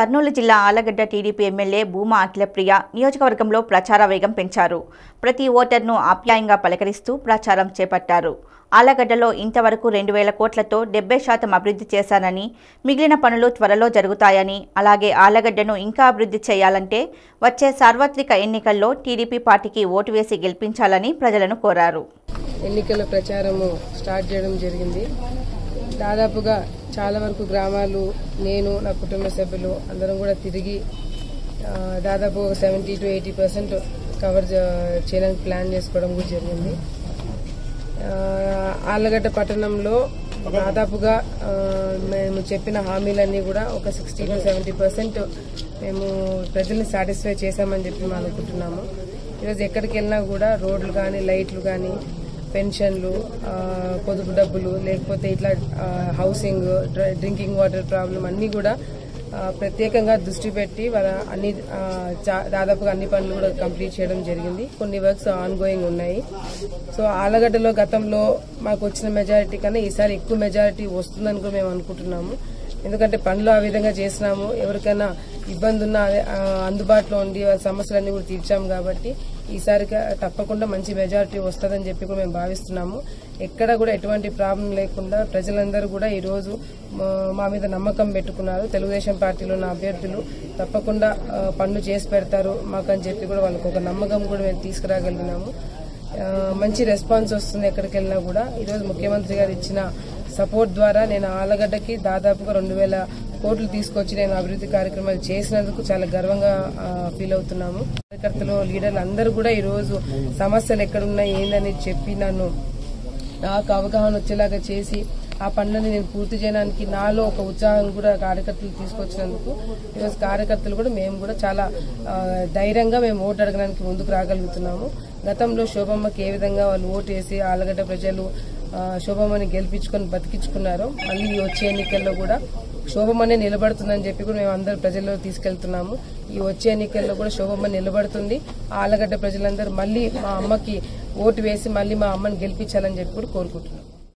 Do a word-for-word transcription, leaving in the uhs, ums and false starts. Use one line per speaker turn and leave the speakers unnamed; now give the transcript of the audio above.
కర్నూలు జిల్లా Allagadda TDP MLA Bhuma Akhilapriya నియోజకవర్గంలో ప్రచార వేగం పెంచారు. ప్రతి ఓటర్ను ఆప్యాయంగా పలకరిస్తూ ప్రచారం చేపట్టారు. ఆళ్లగడ్డలో ఇంతవరకు రెండు వేల కోట్లతో డెబ్బై శాతం అభివృద్ధి చేశానని, మిగిలిన పనులు త్వరలో జరుగుతాయని, అలాగే ఆళ్లగడ్డను ఇంకా అభివృద్ధి చేయాలంటే వచ్చే సార్వత్రిక ఎన్నికల్లో టీడీపీ పార్టీకి ఓటు వేసి గెలిపించాలని ప్రజలను కోరారు.
ఎన్నికల ప్రచారము స్టార్ట్ చేయడం జరిగింది. దాదాపుగా చాలా వరకు గ్రామాలు నేను నా కుటుంబ సభ్యులు అందరం కూడా తిరిగి దాదాపు seventy to eighty percent cover చేయడానికి ప్లాన్ చేసుకోవడం కూడా జరిగింది. ఆళ్లగడ్డ పట్టణంలో దాదాపుగా మేము చెప్పిన హామీలన్నీ కూడా ఒక సిక్స్టీ టు సెవెంటీ పర్సెంట్ మేము ప్రజల్ని సాటిస్ఫై చేశామని చెప్పి మేము అనుకుంటున్నాము. ఈరోజు ఎక్కడికి వెళ్ళినా కూడా రోడ్లు కానీ లైట్లు కానీ పెన్షన్లు, పొదుపు డబ్బులు, లేకపోతే ఇట్లా హౌసింగ్, డ్రింకింగ్ వాటర్ ప్రాబ్లం అన్నీ కూడా ప్రత్యేకంగా దృష్టి పెట్టి వాళ్ళ అన్ని దాదాపుగా అన్ని పనులు కూడా కంప్లీట్ చేయడం జరిగింది. కొన్ని వర్క్స్ ఆన్ గోయింగ్ ఉన్నాయి. సో ఆళ్లగడ్డలో గతంలో మాకు వచ్చిన మెజారిటీ కన్నా ఈసారి ఎక్కువ మెజారిటీ వస్తుందని కూడా మేము అనుకుంటున్నాము. ఎందుకంటే పనులు ఆ విధంగా చేసినాము. ఎవరికైనా ఇబ్బంది ఉన్నా అందుబాటులో ఉండి వాళ్ళ సమస్యలన్నీ కూడా తీర్చాము. కాబట్టి ఈసారి తప్పకుండా మంచి మెజారిటీ వస్తుందని చెప్పి కూడా మేము భావిస్తున్నాము. ఎక్కడ కూడా ఎటువంటి ప్రాబ్లం లేకుండా ప్రజలందరూ కూడా ఈరోజు మా మీద నమ్మకం పెట్టుకున్నారు. తెలుగుదేశం పార్టీలో ఉన్న అభ్యర్థులు తప్పకుండా పనులు చేసి పెడతారు మాకని చెప్పి కూడా వాళ్ళకు ఒక నమ్మకం కూడా మేము తీసుకురాగలిగినాము. మంచి రెస్పాన్స్ వస్తుంది ఎక్కడికి వెళ్ళినా కూడా. ఈరోజు ముఖ్యమంత్రి గారు ఇచ్చిన సపోర్ట్ ద్వారా నేను ఆళ్లగడ్డకి దాదాపుగా రెండు వేల కోట్లు తీసుకొచ్చి నేను అభివృద్ధి కార్యక్రమాలు చేసినందుకు చాలా గర్వంగా ఫీల్ అవుతున్నాము. కార్యకర్తలు, లీడర్లు అందరూ కూడా ఈరోజు సమస్యలు ఎక్కడున్నాయి ఏందని చెప్పి నన్ను నాకు అవగాహన వచ్చేలాగా చేసి ఆ పనులని నేను పూర్తి చేయడానికి నాలో ఒక ఉత్సాహం కూడా కార్యకర్తలు తీసుకొచ్చినందుకు ఈరోజు కార్యకర్తలు కూడా మేము కూడా చాలా ధైర్యంగా మేము ఓటు అడగడానికి ముందుకు రాగలుగుతున్నాము. గతంలో శోభమ్మకి ఏ విధంగా వాళ్ళు ఓటు వేసి ఆళ్లగడ్డ ప్రజలు శోభమ్మని గెలిపించుకొని బతికించుకున్నారో మళ్ళీ వచ్చే ఎన్నికల్లో కూడా శోభమ్మనే నిలబడుతుందని చెప్పి కూడా మేము అందరూ ప్రజల్లో తీసుకెళ్తున్నాము. ఈ వచ్చే ఎన్నికల్లో కూడా శోభమ్మ నిలబడుతుంది. ఆళ్లగడ్డ ప్రజలందరూ మళ్ళీ మా అమ్మకి ఓటు వేసి మళ్ళీ మా అమ్మని గెలిపించాలని చెప్పి కూడా కోరుకుంటున్నాం.